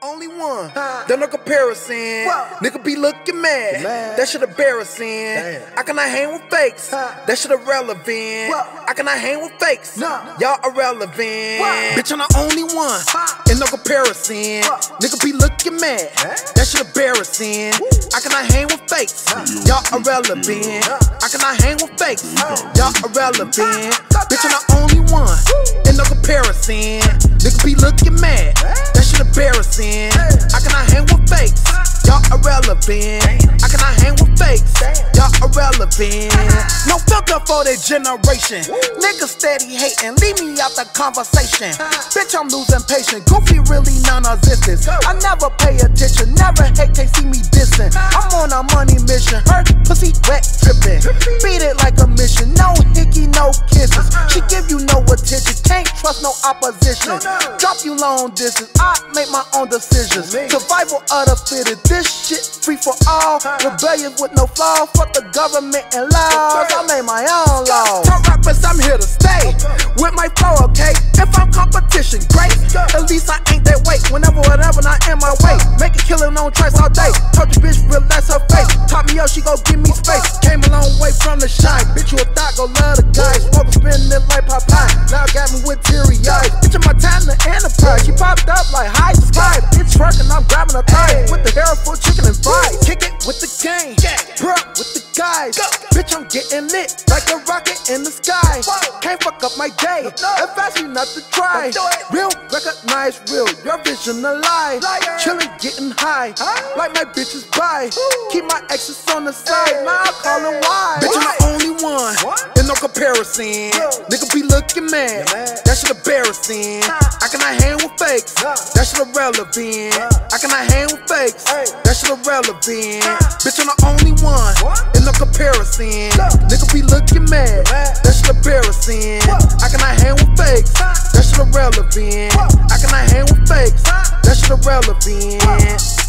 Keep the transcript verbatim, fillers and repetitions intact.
Only one, there's no comparison. Nigga be looking mad, that shit embarrassing. I cannot hang with fakes, that shit irrelevant. I cannot hang with fakes, y'all irrelevant. Bitch, I'm the only one, and no comparison. Nigga be looking mad, that shit embarrassing. I cannot hang with fakes, y'all irrelevant. I cannot hang with fakes, y'all irrelevant. Bitch, I'm the only one, and no comparison. Nigga be looking mad, that shit embarrassing. I cannot hang with fakes, y'all irrelevant. I cannot hang with fakes, y'all irrelevant. No filter for that generation. Niggas steady hating, leave me out the conversation. Bitch, I'm losing patience, goofy really non-existent. I never pay attention, never hate, can't see me dissing. I'm on a money mission, her pussy wet dripping. Beat it like a mission, no hickey, no kisses. She give you no attention, can't trust no opposition. Drop you long distance, I make my own decisions. Survival of the fittest, this shit free for all. Rebellious with no flaws, fuck the government and laws. I made my own laws. Top rappers, I'm here to stay with my flow, okay? If I'm competition, great. At least I ain't that weight. Whenever, whatever, not in my way. Make a killing on tracks all day. Told the bitch, relax her face. Taught me up, she gon' give me space. Came a long way from the shine. Bitch, you a thought, go love the guys. Smoke spinning it like Popeye. Now got me with teary eyes. Bitch, in my time to enterprise. She popped up like high five. It's twerking, I'm grabbing her thigh. With the hair full chicken and fries. Kick it with the gang. Bruh, with the guys. Bitch, I'm getting lit like a rocket in the sky. Can't fuck up my day. Advise you not to try. Real, recognize real. Your vision a lie. Chillin', getting high. Like my bitches buy. Keep my exes on the side. Now I call them why. Bitch, I'm the only one. There's no comparison. Nigga be looking mad. That shit embarrassing. I cannot hang with fakes. That shit irrelevant. I cannot hang with fakes. That shit irrelevant. Bitch, I'm the only one. There's no comparison. Nigga be looking mad. That shit embarrassing. I cannot hang with fakes. That shit irrelevant. I cannot hang with fakes. That shit irrelevant.